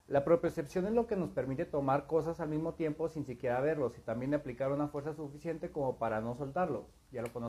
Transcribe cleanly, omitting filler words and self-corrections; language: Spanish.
La propiocepción es lo que nos permite tomar cosas al mismo tiempo sin siquiera verlos y también aplicar una fuerza suficiente como para no soltarlos. Ya lo